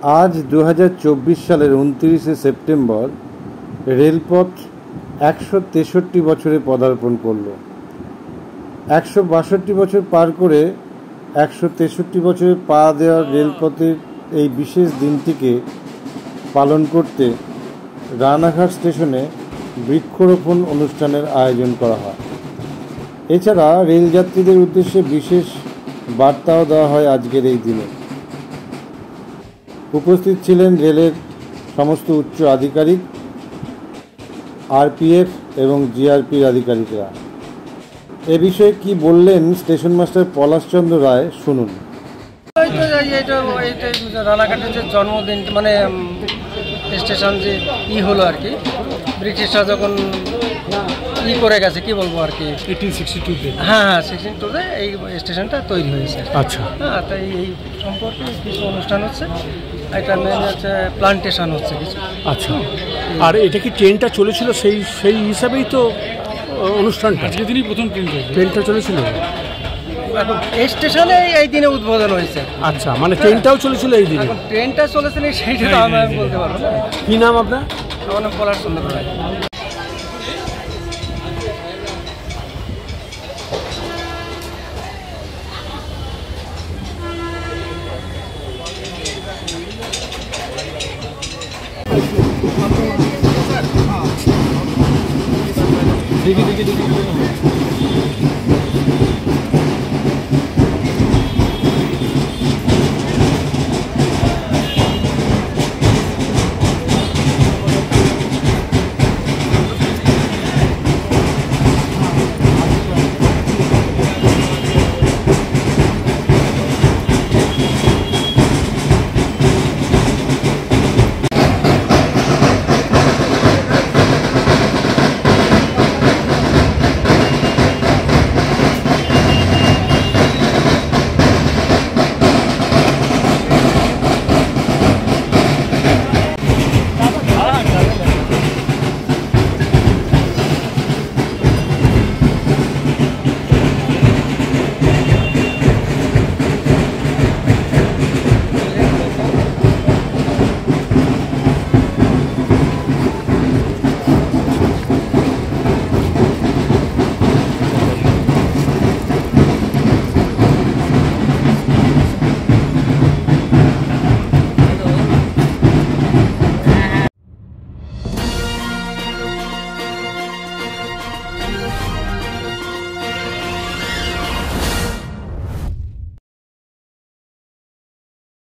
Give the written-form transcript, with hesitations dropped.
আজ 2024 সালের 29শে সেপ্টেম্বর রেলপথ 163 বছরে পদার্পণ করল। 162 বছর পার করে 163 বছরে পা দেওয়ার রেলপথের এই বিশেষ দিনটিকে পালন করতে রানাঘাট স্টেশনে বৃক্ষরোপণ অনুষ্ঠানের আয়োজন করা হয়। এছাড়া রেলযাত্রীদের উদ্দেশ্যে বিশেষ বার্তাও দেওয়া হয় আজকের এই দিনে। উপস্থিত ছিলেন রেলের সমস্ত উচ্চ আধিকারিক, আরপিএফ এবং জিআরপির আধিকারিকরা। এ বিষয়ে কি বললেন স্টেশন মাস্টার পলাশচন্দ্র রায়, শুনুন। রানাঘাটের যে জন্মদিন, মানে স্টেশন যে হলো আর কি, ব্রিটিশরা যখন করে গেছে, কি বলবো আর কি, 1862-তে। হ্যাঁ 62-তে এই স্টেশনটা তৈরি হয়েছে। আচ্ছা, হ্যাঁ, তাই এই সম্পর্কে কিছু অনুষ্ঠান হচ্ছে। এটা মেন হচ্ছে প্লান্টেশন হচ্ছে কিছু। আচ্ছা, আর এটা কি ট্রেনটা চলেছিল সেই হিসাবেই তো অনুষ্ঠানটা? আজকে দিনই প্রথম ট্রেনটা চলেছিল। এখন এই স্টেশনে এই দিনে উদ্বোধন হয়েছে। আচ্ছা, মানে ট্রেনটাও চলেছিল এই দিনে? ট্রেনটা চলেছিল সেইটা তো আমি বলতে পারবো না। কী নাম আপনার? আমার নাম পলাশচন্দ্র রায়। দেখি